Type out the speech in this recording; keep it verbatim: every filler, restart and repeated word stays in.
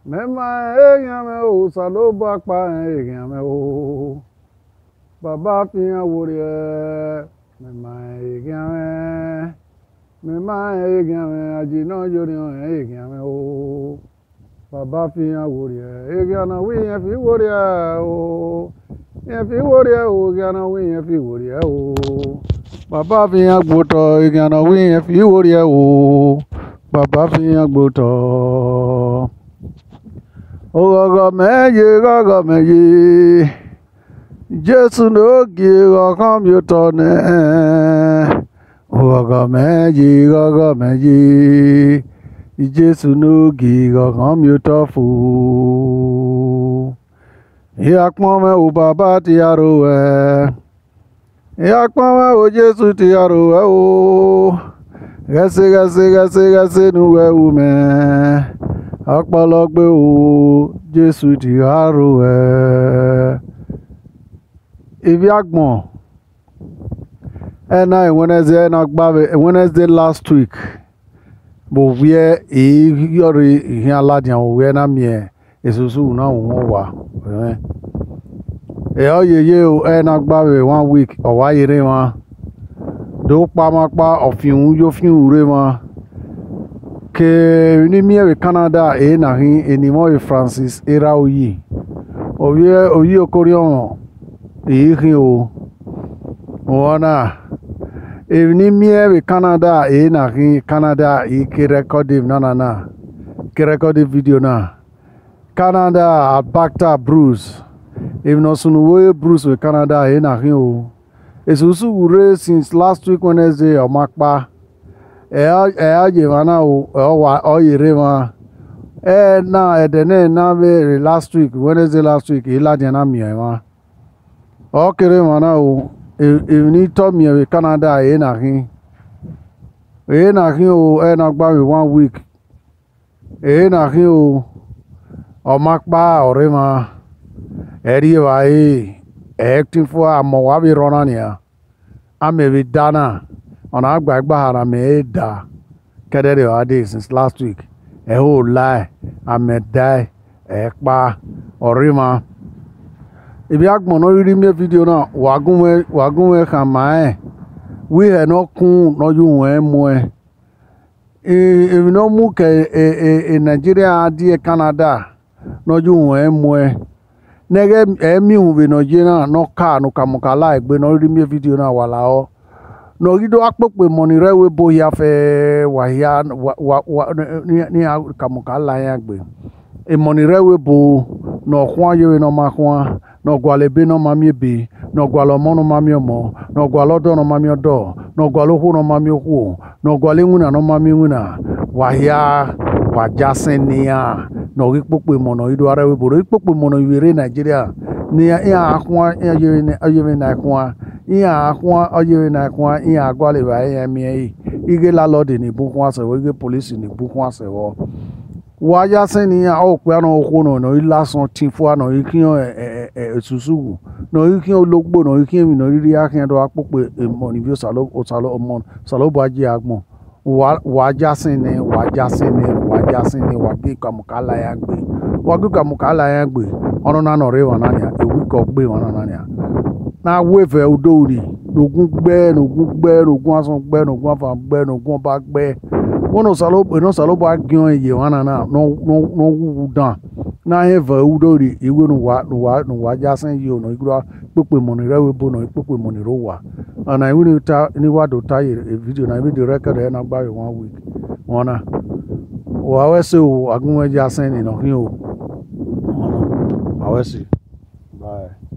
Mema eyan me o salo ba pa eyan me o. Baba fi an wori e. Mema eyan me. Mema eyan me ajina yori eyan me o. Baba fi an wori e. Eyan na wi en fi wori e o. En fi wori e o eyan na wi en fi wori e o. Baba fi an gboto eyan na wi en fi wori e o. Baba fi an gboto. Ogogo meje gogo meje Jesu no gi gogo mi to ne Ogogo meje gogo meje Jesu no gi gogo mi to fu Ya pon me o baba ti aro e Ya pon me o Jesu ti aro e o Gase gase gase gase nu we u me Ọpọlọpẹ o Jésù ti haro ẹ. Ibi agbọn ẹna Wednesday ẹna gbabe Wednesday last week bo wie e yori ihe aladian o wie na mie esusu na won wa eh e oyeye o ẹna gbabe one week o wa yere wa do pa ma pa ofin yo fin ure ma ke ni miye Canada e na hin enimo e Francis era oyi oye oyi okorion e hin o ona e ni miye Canada e na hin Canada e ke record na na na ke record video na Canada Bacta Bruce e no sunu we Bruce we Canada e na hin o esusu ure since last week Wednesday o makpa e a je wana o wa o yire ma e na e de ne na be last week Wednesday last week e la de na mi e ma o kere wana o e ni to mi e Canada e na hin e na hin o e na gba we one week e na hin o o makpa ore ma e ri wa e acting for amo wa bi rona ni a ame bi dana ona agba agba hara me da kedere o ade since last week e ho lie ame die e pa orima ibi agbon no ri me video na wagun we wagun we kan ma e we he no kun no yu wen mo e e no mu ke e e Nigeria die Canada no yu wen mo e nege e mi hu we no je na no ka no kamukala egbe no ri me video na wala o no gido akpokpe money re we bo ya fe wa ya wa ni ni kamukala ya gbe e money re we bo no kwa ye no ma kwa no gwale be no ma mi be no gwalo mo no ma mi mo no gwalo do no ma mi do no gwalo hu no ma mi hu no gwale nwuna no ma mi nwuna wa ya wa jasenia no ikpokpe mo no ido ara we bo ikpokpe mo no yere Nigeria ni ya akwa ya ye ni aye na kwa iya akwa oye na kwa iya agwale ba ya mi ige la lord ni bu kwa se wo ige police ni bu kwa se wo wa ya se ni ya o pe na okwo no no ilasan tin fu na ikin e esusugu no ikin ologbo no ikin mi no riri akin do apope mo ni bi o salo o salo mo salo bo aje agbon wa wa ja se ni wa ja se ni wa ja se ni wa bi kamukala ya gbe wa bi kamukala ya gbe onu na no re wa na ya e wi ko gbe wa na na ya na wefe odori nogun gbe nogun gbe nogun asan gbe nogun afa gbe nogun ba gbe wono salo no salo ba gion eye wana na no no no wu dan na hefe odori iwe no wa no wa no wa jasen yi ono igura pepe money rewe bo no pepe money ro wa ana iwe ni ta ni wa do ta video na video record e na gba one week wona wa we se o agun we jasen ni no hin o wona wa we se bye.